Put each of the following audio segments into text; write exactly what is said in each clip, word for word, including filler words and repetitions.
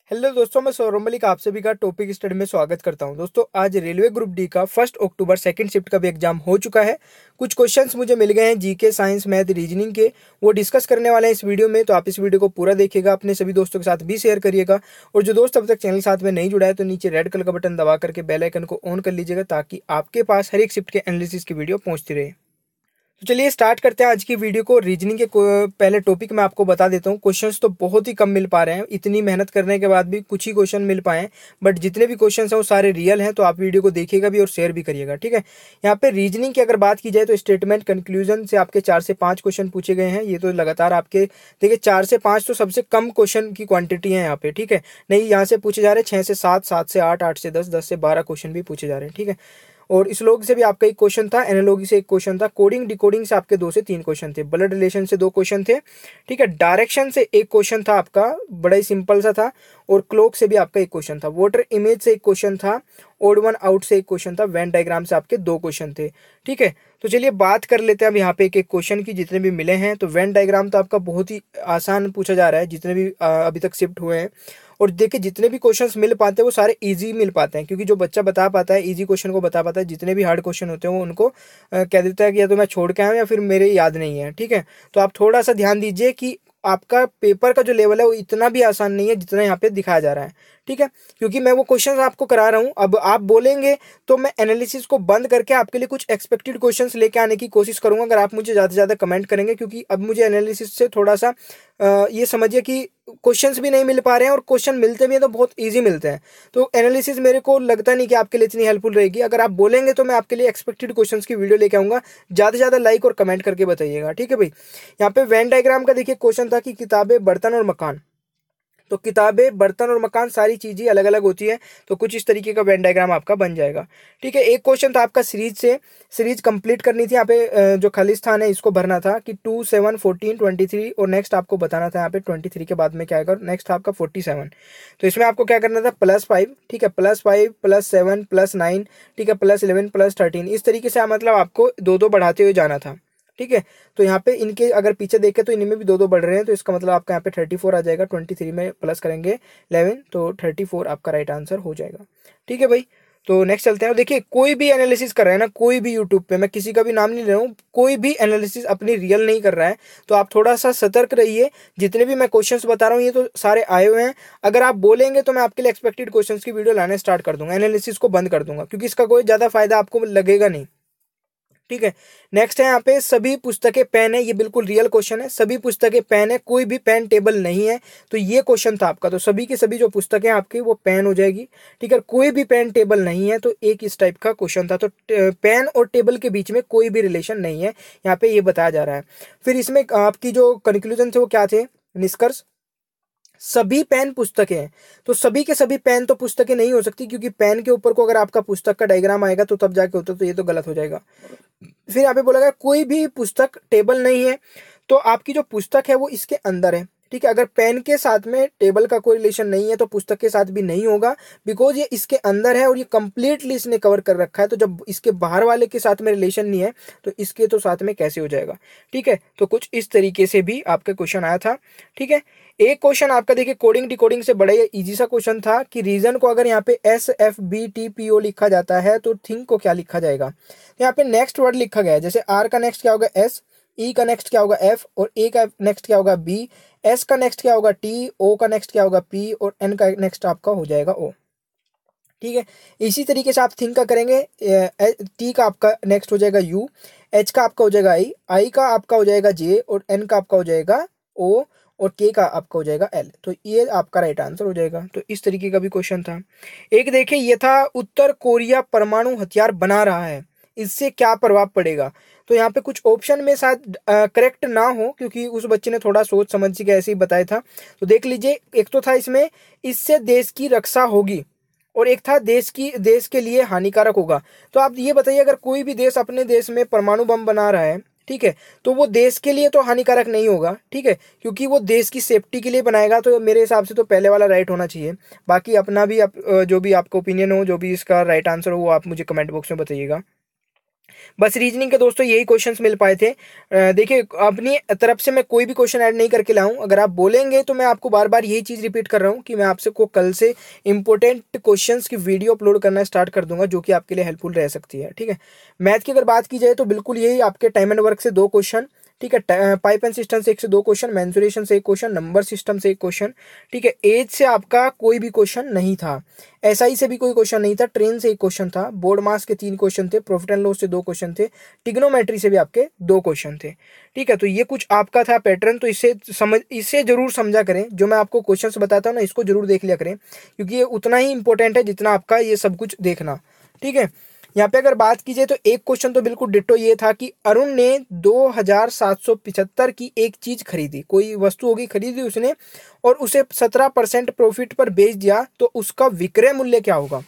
Hello दोस्तों, मैं सौरभ मलिक आप सभी का टॉपिक स्टडी में स्वागत करता हूं। दोस्तों, आज रेलवे ग्रुप डी का फर्स्ट अक्टूबर सेकंड शिफ्ट का भी एग्जाम हो चुका है। कुछ क्वेश्चंस मुझे मिल गए हैं जीके, साइंस, मैथ, रीजनिंग के, वो डिस्कस करने वाले हैं इस वीडियो में। तो आप इस वीडियो को पूरा देखिएगा, अपने सभी दोस्तों के साथ भी शेयर करिएगा। और जो दोस्त अब तक चैनल साथ में नहीं जुड़ा है तो नीचे रेड कलर का बटन दबा करके बेल आइकन को ऑन कर लीजिएगा, ताकि आपके पास हर एक शिफ्ट के एनालिसिस की वीडियो पहुंचती रहे। तो चलिए स्टार्ट करते हैं आज की वीडियो को। रीजनिंग के पहले टॉपिक मैं आपको बता देता हूँ। क्वेश्चंस तो बहुत ही कम मिल पा रहे हैं, इतनी मेहनत करने के बाद भी कुछ ही क्वेश्चन मिल पाए हैं, बट जितने भी क्वेश्चंस हैं वो सारे रियल हैं। तो आप वीडियो को देखिएगा भी और शेयर भी करिएगा, ठीक है। यहाँ पे रीजनिंग की अगर बात की जाए तो स्टेटमेंट कंक्लूजन से आपके चार से पांच क्वेश्चन पूछे गए हैं। ये तो लगातार आपके देखिए चार से पांच तो सबसे कम क्वेश्चन की क्वांटिटी है यहाँ पे, ठीक है। नहीं, यहाँ से पूछे जा रहे हैं छह से सात, सात से आठ, आठ से दस, दस से बारह क्वेश्चन भी पूछे जा रहे हैं, ठीक है। और स्लोग से भी आपका एक क्वेश्चन था, एनालॉजी से एक क्वेश्चन था, कोडिंग डिकोडिंग से आपके दो से तीन क्वेश्चन थे, ब्लड रिलेशन से दो क्वेश्चन थे, ठीक है। डायरेक्शन से एक क्वेश्चन था आपका, बड़ा ही सिंपल सा था। और क्लॉक से भी आपका एक क्वेश्चन था, वाटर इमेज से एक क्वेश्चन था, ओड वन आउट से एक क्वेश्चन था, वेन डायग्राम से आपके दो क्वेश्चन थे, ठीक है। तो चलिए बात कर लेते हैं अब यहाँ पे एक एक क्वेश्चन की जितने भी मिले हैं। तो वेन डायग्राम तो आपका बहुत ही आसान पूछा जा रहा है, जितने भी अभी तक शिफ्ट हुए हैं। और देखिए जितने भी क्वेश्चंस मिल पाते हैं वो सारे इजी मिल पाते हैं, क्योंकि जो बच्चा बता पाता है इजी क्वेश्चन को बता पाता है। जितने भी हार्ड क्वेश्चन होते हैं वो उनको कह देता है कि या तो मैं छोड़ के आया हूँ या फिर मेरे याद नहीं है, ठीक है। तो आप थोड़ा सा ध्यान दीजिए कि आपका पेपर का जो लेवल है वो इतना भी आसान नहीं है जितना यहाँ पे दिखाया जा रहा है, ठीक है। क्योंकि मैं वो क्वेश्चंस आपको करा रहा हूँ, अब आप बोलेंगे तो मैं एनालिसिस को बंद करके आपके लिए कुछ एक्सपेक्टेड क्वेश्चंस लेके आने की कोशिश करूंगा, अगर आप मुझे ज़्यादा से ज़्यादा कमेंट करेंगे। क्योंकि अब मुझे एनालिसिस से थोड़ा सा आ, ये समझिए कि क्वेश्चंस भी नहीं मिल पा रहे हैं, और क्वेश्चन मिलते भी हैं तो बहुत ईजी मिलते हैं। तो एनालिसिस मेरे को लगता नहीं कि आपके लिए इतनी हेल्पफुल रहेगी। अगर आप बोलेंगे तो मैं आपके लिए एक्सपेक्टेड क्वेश्चंस की वीडियो लेके आऊँगा। ज़्यादा से ज़्यादा लाइक और कमेंट करके बताइएगा, ठीक है भाई। यहाँ पे वेन डायग्राम का देखिए क्वेश्चन था कि किताबें, बर्तन और मकान। तो किताबें, बर्तन और मकान सारी चीजें अलग अलग होती है, तो कुछ इस तरीके का वेन डायग्राम आपका बन जाएगा, ठीक है। एक क्वेश्चन था आपका सीरीज से, सीरीज कंप्लीट करनी थी। यहाँ पे जो खालिस्तान है इसको भरना था कि two seven fourteen twenty three, और नेक्स्ट आपको बताना था यहाँ पे ट्वेंटी थ्री के बाद में क्या आएगा। नेक्स्ट आपका फोर्टी सेवन। तो इसमें आपको क्या करना था, प्लस फाइव, ठीक है, plus five plus seven plus nine, ठीक है, प्लस इलेवन प्लस थर्टीन, इस तरीके से मतलब आपको दो दो बढ़ाते हुए जाना था, ठीक है। तो यहाँ पे इनके अगर पीछे देखें तो इनमें भी दो दो बढ़ रहे हैं, तो इसका मतलब आपका यहाँ पे थर्टी फोर आ जाएगा। ट्वेंटी थ्री में प्लस करेंगे इलेवन, तो थर्टी फोर आपका राइट आंसर हो जाएगा, ठीक है भाई। तो नेक्स्ट चलते हैं। देखिए कोई भी एनालिसिस कर रहा है ना, कोई भी यूट्यूब पे, मैं किसी का भी नाम नहीं ले रहा हूँ, कोई भी एनालिसिस अपनी रियल नहीं कर रहा है। तो आप थोड़ा सा सतर्क रहिए। जितने भी मैं क्वेश्चंस बता रहा हूँ ये तो सारे आए हुए हैं। अगर आप बोलेंगे तो मैं आपके लिए एक्सपेक्टेड क्वेश्चंस की वीडियो लाने स्टार्ट कर दूंगा, एनालिसिस को बंद कर दूंगा, क्योंकि इसका कोई ज्यादा फायदा आपको लगेगा नहीं, ठीक है। नेक्स्ट है यहाँ पे सभी पुस्तकें पेन है, ये बिल्कुल रियल क्वेश्चन है। सभी पुस्तकें पेन है, कोई भी पेन टेबल नहीं है, तो ये क्वेश्चन था आपका। तो सभी के सभी जो पुस्तकें आपकी वो पेन हो जाएगी, ठीक है। कोई भी पेन टेबल नहीं है, तो एक इस टाइप का क्वेश्चन था। तो पेन और टेबल के बीच में कोई भी रिलेशन नहीं है, यहाँ पे ये बताया जा रहा है। फिर इसमें आपकी जो कंक्लूजन थे वो क्या थे, निष्कर्ष, सभी पेन पुस्तकें हैं। तो सभी के सभी पेन तो पुस्तकें नहीं हो सकती, क्योंकि पेन के ऊपर को अगर आपका पुस्तक का डायग्राम आएगा तो तब जाके होता, तो ये तो गलत हो जाएगा। फिर यहाँ पे बोला गया कोई भी पुस्तक टेबल नहीं है, तो आपकी जो पुस्तक है वो इसके अंदर है, ठीक है। अगर पेन के साथ में टेबल का कोई रिलेशन नहीं है तो पुस्तक के साथ भी नहीं होगा, बिकॉज ये इसके अंदर है और ये कंप्लीटली इसने कवर कर रखा है। तो जब इसके बाहर वाले के साथ में रिलेशन नहीं है तो इसके तो साथ में कैसे हो जाएगा, ठीक है। तो कुछ इस तरीके से भी आपका क्वेश्चन आया था, ठीक है। एक क्वेश्चन आपका देखिए कोडिंग डिकोडिंग से बड़ा इजी सा क्वेश्चन था कि रीजन को अगर यहाँ पे S F B T P O लिखा जाता है तो थिंक को क्या लिखा जाएगा। यहाँ पे नेक्स्ट वर्ड लिखा गया है, जैसे आर का नेक्स्ट क्या होगा एस, ई का नेक्स्ट क्या होगा एफ, और ए का नेक्स्ट क्या होगा बी, एस का नेक्स्ट क्या होगा टी, ओ का नेक्स्ट क्या होगा पी, और एन का नेक्स्ट आपका हो जाएगा ओ, ठीक है। इसी तरीके से आप थिंक का करेंगे, टी का आपका नेक्स्ट हो जाएगा यू, एच का आपका हो जाएगा आई, आई का आपका हो जाएगा जे, और एन का आपका हो जाएगा ओ, और के का आपका हो जाएगा एल। तो ये आपका राइट आंसर हो जाएगा। तो इस तरीके का भी क्वेश्चन था। एक देखिए ये था उत्तर कोरिया परमाणु हथियार बना रहा है, इससे क्या प्रभाव पड़ेगा। तो यहाँ पे कुछ ऑप्शन में शायद करेक्ट ना हो, क्योंकि उस बच्चे ने थोड़ा सोच समझ के ऐसे ही बताया था। तो देख लीजिए, एक तो था इसमें इससे देश की रक्षा होगी, और एक था देश की देश के लिए हानिकारक होगा। तो आप ये बताइए, अगर कोई भी देश अपने देश में परमाणु बम बना रहा है, ठीक है, तो वो देश के लिए तो हानिकारक नहीं होगा, ठीक है, क्योंकि वो देश की सेफ्टी के लिए बनाएगा। तो मेरे हिसाब से तो पहले वाला राइट होना चाहिए। बाकी अपना भी आप, जो भी आपका ओपिनियन हो, जो भी इसका राइट आंसर हो, वो आप मुझे कमेंट बॉक्स में बताइएगा। बस रीजनिंग के दोस्तों यही क्वेश्चंस मिल पाए थे। देखिए अपनी तरफ से मैं कोई भी क्वेश्चन ऐड नहीं करके लाऊं, अगर आप बोलेंगे तो मैं आपको बार बार यही चीज़ रिपीट कर रहा हूं कि मैं आपसे को कल से इंपॉर्टेंट क्वेश्चंस की वीडियो अपलोड करना स्टार्ट कर दूंगा, जो कि आपके लिए हेल्पफुल रह सकती है। ठीक है, मैथ की अगर बात की जाए तो बिल्कुल यही आपके टाइम एंड वर्क से दो क्वेश्चन, ठीक है, पाइप एंड सिस्टम से एक से दो क्वेश्चन, मेंसुरेशन से एक क्वेश्चन, नंबर सिस्टम से एक क्वेश्चन, ठीक है, एज से आपका कोई भी क्वेश्चन नहीं था, एसआई से भी कोई क्वेश्चन नहीं था, ट्रेन से एक क्वेश्चन था, बोर्ड मास के तीन क्वेश्चन थे, प्रॉफिट एंड लॉस से दो क्वेश्चन थे, टिग्नोमेट्री से भी आपके दो क्वेश्चन थे। ठीक है, तो ये कुछ आपका था पैटर्न, तो इससे समझ इससे जरूर समझा करें, जो मैं आपको क्वेश्चंस बताता हूँ ना इसको जरूर देख लिया करें, क्योंकि ये उतना ही इंपॉर्टेंट है जितना आपका ये सब कुछ देखना। ठीक है, यहाँ पे अगर बात की जाए तो एक क्वेश्चन तो बिल्कुल डिट्टो ये था कि अरुण ने दो हजार सात सौ पिछहत्तर की एक चीज खरीदी, कोई वस्तु होगी खरीदी उसने और उसे सत्रह परसेंट प्रॉफिट पर बेच दिया, तो उसका विक्रय मूल्य क्या होगा।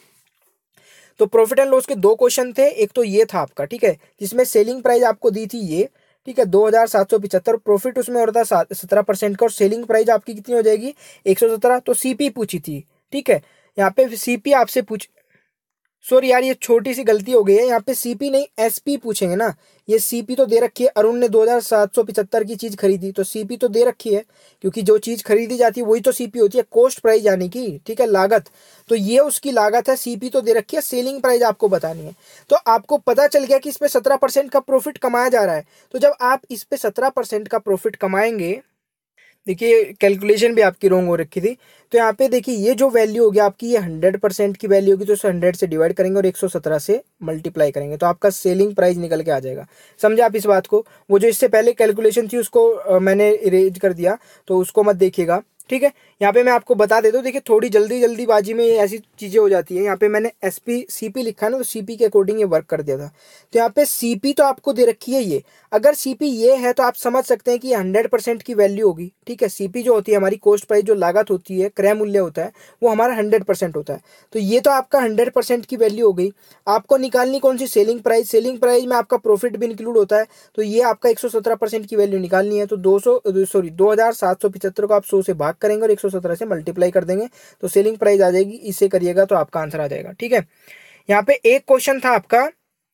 तो प्रॉफिट एंड लॉस के दो क्वेश्चन थे, एक तो ये था आपका, ठीक है, जिसमें सेलिंग प्राइस आपको दी थी ये, ठीक है, दो हजार सात सौ पिछहत्तर, प्रॉफिट उसमें हो रहा था सत्रह परसेंट का और सेलिंग प्राइस आपकी कितनी हो जाएगी एक सौ सत्रह। तो सीपी पूछी थी, ठीक है, यहाँ पे सीपी आपसे पूछ सॉरी यार ये छोटी सी गलती हो गई है, यहाँ पे सीपी नहीं एसपी पूछेंगे ना, ये सीपी तो दे रखी है, अरुण ने दो हजार सात सौ पिछहत्तर की चीज खरीदी, तो सीपी तो दे रखी है, क्योंकि जो चीज खरीदी जाती है वही तो सीपी होती है, कॉस्ट प्राइस यानी कि, ठीक है, लागत, तो ये उसकी लागत है, सीपी तो दे रखी है, सेलिंग प्राइस आपको बतानी है। तो आपको पता चल गया कि इस पे सत्रह परसेंट का प्रॉफिट कमाया जा रहा है, तो जब आप इस पे सत्रह परसेंट का प्रॉफिट कमाएंगे, देखिए कैलकुलेशन भी आपकी रॉन्ग हो रखी थी, तो यहाँ पे देखिए ये जो वैल्यू होगी आपकी, ये हंड्रेड परसेंट की वैल्यू होगी, तो इसे हंड्रेड से डिवाइड करेंगे और एक सौ सत्रह से मल्टीप्लाई करेंगे, तो आपका सेलिंग प्राइस निकल के आ जाएगा। समझे आप इस बात को, वो जो इससे पहले कैलकुलेशन थी उसको आ, मैंने इरेज कर दिया, तो उसको मत देखिएगा। ठीक है, यहाँ पे मैं आपको बता देता हूँ, देखिए थोड़ी जल्दी जल्दीबाजी में ऐसी चीजें हो जाती है। यहाँ पे मैंने एसपी सीपी लिखा है ना, तो सीपी के अकॉर्डिंग ये वर्क कर दिया था, तो यहाँ पे सीपी तो आपको दे रखी है ये, अगर सीपी ये है तो आप समझ सकते हैं कि हंड्रेड परसेंट की वैल्यू होगी। ठीक है, सीपी जो होती है हमारी कॉस्ट प्राइस, जो लागत होती है, क्रय मूल्य होता है, वो हमारा हंड्रेड परसेंट होता है, तो ये तो आपका हंड्रेड परसेंट की वैल्यू हो गई। आपको निकालनी कौन सी, सेलिंग प्राइस, सेलिंग प्राइस में आपका प्रॉफिट भी इंक्लूड होता है, तो ये आपका एक सौ सत्रह परसेंट की वैल्यू निकालनी है, तो दो सौ सॉरी दो हजार सात सौ पिछहत्तर को आप सौ से भाग करेंगे और एक सौ सत्रह से मल्टीप्लाई कर देंगे, तो सेलिंग प्राइस आ जाएगी, इससे करिएगा तो आपका आंसर आ जाएगा। ठीक है, यहाँ पे एक क्वेश्चन था आपका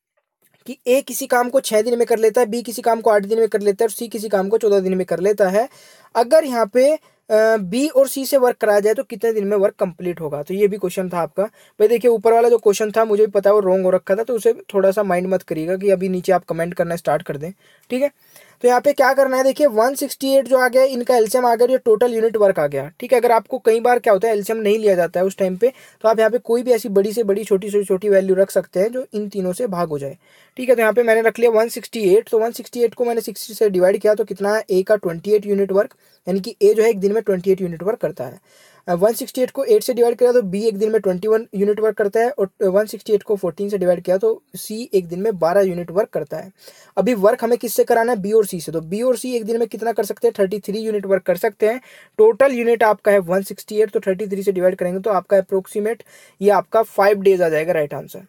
कि ए किसी काम को छह दिन में कर लेता है, बी किसी काम को आठ दिन में कर लेता है और सी किसी काम को चौदह दिन में कर लेता है, अगर यहाँ पे बी और सी से वर्क कराया जाए तो कितने दिन में वर्क कंप्लीट होगा। तो ये भी क्वेश्चन था आपका। भाई देखिए ऊपर वाला जो क्वेश्चन था मुझे भी पता है वो रॉन्ग हो रखा था, तो उसे थोड़ा सा माइंड मत करिएगा कि अभी नीचे आप कमेंट करना स्टार्ट कर दें। ठीक है, तो यहाँ पे क्या करना है, देखिए एक सौ अड़सठ जो आ गया इनका एलसीएम आ गया, ये टोटल यूनिट वर्क आ गया। ठीक है, अगर आपको कई बार क्या होता है एलसीएम नहीं लिया जाता है उस टाइम पे, तो आप यहाँ पे कोई भी ऐसी बड़ी से बड़ी छोटी से छोटी वैल्यू रख सकते हैं जो इन तीनों से भाग हो जाए। ठीक है, तो यहाँ पे मैंने रख लिया एक सौ अड़सठ, तो एक सौ अड़सठ को मैंने साठ से डिवाइड किया तो कितना है, ए का अट्ठाईस यूनिट वर्क, यानी कि ए जो है एक दिन में अट्ठाईस यूनिट वर्क करता है। एक सौ अड़सठ को आठ से डिवाइड किया तो बी एक दिन में इक्कीस यूनिट वर्क करता है, और एक सौ अड़सठ को चौदह से डिवाइड किया तो सी एक दिन में बारह यूनिट वर्क करता है। अभी वर्क हमें किससे कराना है, बी और सी से, तो बी और सी एक दिन में कितना कर सकते हैं, तैंतीस यूनिट वर्क कर सकते हैं। टोटल यूनिट आपका है एक सौ अड़सठ, तो तैंतीस से डिवाइड करेंगे तो आपका अप्रोक्सीमेट ये आपका फाइव डेज आ जाएगा राइट आंसर।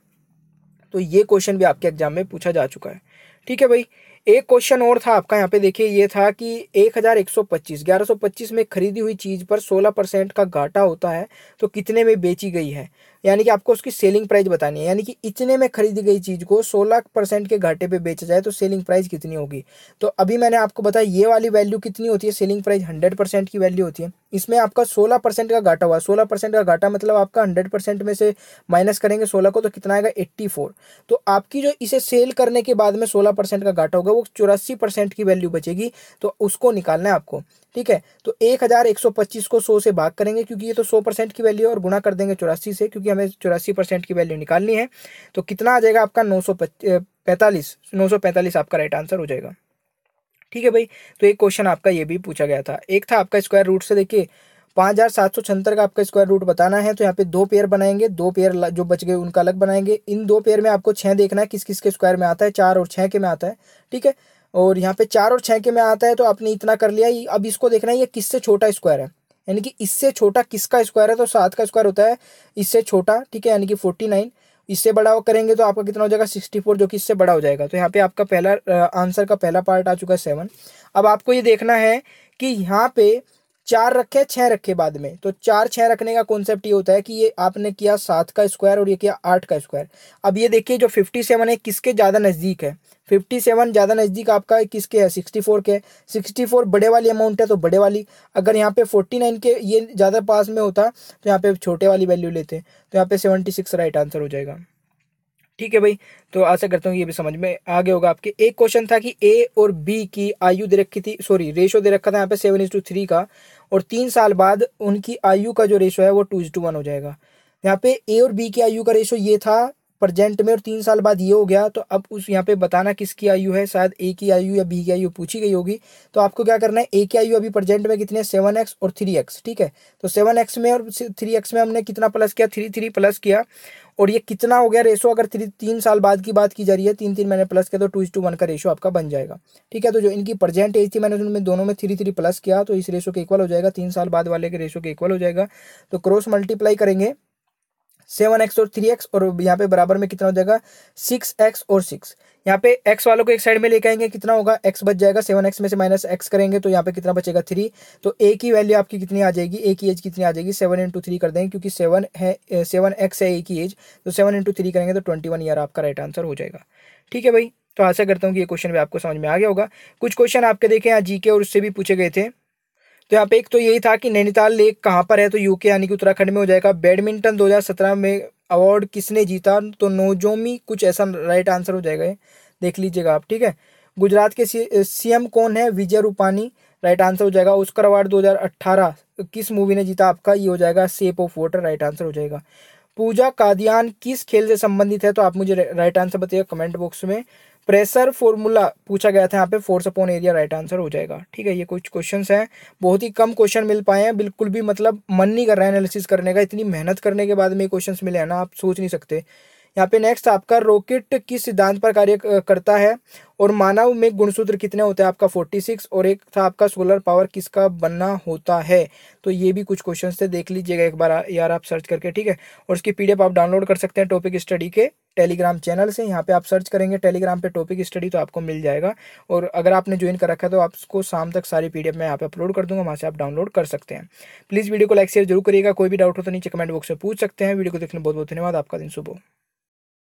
तो ये क्वेश्चन भी आपके एग्जाम में पूछा जा चुका है। ठीक है भाई, एक क्वेश्चन और था आपका, यहाँ पे देखिए ये था कि एक हजार एक सौ पच्चीस ग्यारह सौ पच्चीस में खरीदी हुई चीज पर सोलह परसेंट का घाटा होता है तो कितने में बेची गई है, यानी कि आपको उसकी सेलिंग प्राइस बतानी है, यानी कि इतने में खरीदी गई चीज को सोलह परसेंट के घाटे पे बेचा जाए तो सेलिंग प्राइस कितनी होगी। तो अभी मैंने आपको बताया ये वाली वैल्यू कितनी होती है, सेलिंग प्राइस हंड्रेड परसेंट की वैल्यू होती है, इसमें आपका सोलह परसेंट का घाटा हुआ, सोलह परसेंट का घाटा मतलब आपका हंड्रेड परसेंट में से माइनस करेंगे सोलह को तो कितना आएगा एट्टी फोर, तो आपकी जो इसे सेल करने के बाद में सोलह परसेंट का घाटा होगा वो चौरासी परसेंट की वैल्यू बचेगी, तो उसको निकालना है आपको। ठीक है, तो एक हजार एक सौ पच्चीस को सौ से भाग करेंगे क्योंकि ये तो सौ परसेंट की वैल्यू है, और गुणा कर देंगे चौरासी से क्योंकि हमें चौरासी परसेंट की वैल्यू निकालनी है, तो कितना आ जाएगा आपका नौ सौ पैंतालीस नौ सौ पैंतालीस आपका राइट आंसर हो जाएगा। ठीक है भाई, तो एक क्वेश्चन आपका ये भी पूछा गया था। एक था आपका स्क्वायर रूट से, देखिए पाँच हजार सात सौ छहत्तर का आपका स्क्वायर रूट बताना है, तो यहाँ पे दो पेयर बनाएंगे, दो पेयर जो बच गए उनका अलग बनाएंगे। इन दो पेयर में आपको छः देखना है किस किस के स्क्वायर में आता है, चार और छः के में आता है। ठीक है, और यहाँ पे चार और छः के में आता है तो आपने इतना कर लिया। अब इसको देखना है ये किससे छोटा स्क्वायर है, यानी कि इससे छोटा किसका स्क्वायर है, तो सात का स्क्वायर होता है इससे छोटा। ठीक है, यानी कि फोर्टी नाइन, इससे बड़ा करेंगे तो आपका कितना हो जाएगा सिक्सटी फोर, जो कि इससे बड़ा हो जाएगा। तो यहाँ पे आपका पहला आंसर का पहला पार्ट आ चुका है सेवन। अब आपको ये देखना है कि यहाँ पे चार रखे छः रखे बाद में, तो चार छः रखने का कॉन्सेप्ट ये होता है कि ये आपने किया सात का स्क्वायर और ये किया आठ का स्क्वायर। अब ये देखिए जो फिफ्टी सेवन है किसके ज़्यादा नज़दीक है, फिफ्टी सेवन ज़्यादा नज़दीक आपका किसके है, सिक्सटी फोर के। सिक्सटी फोर बड़े वाली अमाउंट है तो बड़े वाली, अगर यहाँ पे फोर्टी नाइन के ये ज़्यादा पास में होता तो यहाँ पे छोटे वाली वैल्यू लेते, तो यहाँ पे सेवेंटी सिक्स राइट आंसर हो जाएगा। ठीक है भाई, तो आशा करता हूँ ये भी समझ में आ गया होगा आपके। एक क्वेश्चन था कि ए और बी की आयु दे रखी थी, सॉरी रेशो दे रखा था यहाँ पे सेवन इज टू थ्री का, और तीन साल बाद उनकी आयु का जो रेशो है वो टू इज टू वन हो जाएगा। यहाँ पे ए और बी की आयु का रेशो ये था प्रेजेंट में, और तीन साल बाद ये हो गया, तो अब उस यहाँ पे बताना किसकी आयु है, शायद ए की आयु या बी की आयु पूछी गई होगी। तो आपको क्या करना है, ए की आयु अभी प्रेजेंट में कितनी है, सेवन एक्स और थ्री एक्स। ठीक है, तो सेवन एक्स में और थ्री एक्स में हमने कितना प्लस किया, थ्री थ्री प्लस किया, और ये कितना हो गया रेशो, अगर थ्री तीन साल बाद की बात की जा रही है, तीन तीन मैंने प्लस किया तो टू इज टू वन का रेशो आपका बन जाएगा। ठीक है, तो जो इनकी प्रेजेंट एज थी मैंने उनमें दोनों में थ्री थ्री प्लस किया, तो इस रेशो के इक्वल हो जाएगा, तीन साल बाद वाले के रेशो के इक्वल हो जाएगा। तो क्रॉस मल्टीप्लाई करेंगे सेवन एक्स और थ्री एक्स, और यहाँ पे बराबर में कितना हो जाएगा, सिक्स एक्स और सिक्स। यहाँ पे एक्स वालों को एक साइड में लेके आएंगे, कितना होगा, एक्स बच जाएगा, सेवन एक्स में से माइनस एक्स करेंगे तो यहाँ पे कितना बचेगा, थ्री। तो ए की वैल्यू आपकी कितनी आ जाएगी, ए की एज कितनी आ जाएगी, सेवन इंटू थ्री कर देंगे, क्योंकि सेवन है, सेवन एक्स है ए की एज, तो सेवन इंटू थ्री करेंगे तो ट्वेंटी वन ईयर आपका राइट आंसर हो जाएगा। ठीक है भाई, तो आशा करता हूँ कि ये क्वेश्चन भी आपको समझ में आ गया होगा। कुछ क्वेश्चन आपके देखे यहाँ जी के और उससे भी पूछे गए थे। तो यहाँ पे एक तो यही था कि नैनीताल लेक कहाँ पर है, तो यूके यानी कि उत्तराखंड में हो जाएगा। बैडमिंटन दो हज़ार सत्रह में अवार्ड किसने जीता, तो नोजोमी कुछ ऐसा राइट आंसर हो जाएगा, देख लीजिएगा आप। ठीक है, गुजरात के सीएम कौन है, विजय रूपानी राइट आंसर हो जाएगा। ऑस्कर अवार्ड दो हज़ार अठारह किस मूवी ने जीता आपका, ये हो जाएगा shape of water, right answer हो जाएगा। पूजा कादियान किस खेल से संबंधित है, तो आप मुझे राइट आंसर बताइए कमेंट बॉक्स में। प्रेशर फॉर्मूला पूछा गया था यहाँ पे, force upon area right answer हो जाएगा। ठीक है, ये कुछ क्वेश्चंस हैं, बहुत ही कम क्वेश्चन मिल पाए हैं, बिल्कुल भी मतलब मन नहीं कर रहा है एनालिसिस करने का, इतनी मेहनत करने के बाद में क्वेश्चंस मिले हैं ना, आप सोच नहीं सकते। यहाँ पे नेक्स्ट आपका रॉकेट किस सिद्धांत पर कार्य करता है, और मानव में गुणसूत्र कितने होते हैं आपका फोर्टी सिक्स, और एक था आपका सोलर पावर किसका बनना होता है। तो ये भी कुछ क्वेश्चंस थे, देख लीजिएगा एक बार यार आप सर्च करके। ठीक है, और उसकी पीडीएफ आप डाउनलोड कर सकते हैं टॉपिक स्टडी के टेलीग्राम चैनल से। यहाँ पे आप सर्च करेंगे टेलीग्राम पे टॉपिक स्टडी तो आपको मिल जाएगा, और अगर आपने ज्वाइन कर रखा है तो आपको शाम तक सारी पीडीएफ मैं यहाँ पे अपलोड कर दूंगा, वहाँ से आप डाउनलोड कर सकते हैं। प्लीज़ वीडियो को लाइक शेयर जरूर करिएगा, कोई भी डाउट हो तो नीचे कमेंट बॉक्स में पूछ सकते हैं। वीडियो को देखने बहुत बहुत धन्यवाद, आपका दिन शुभ हो।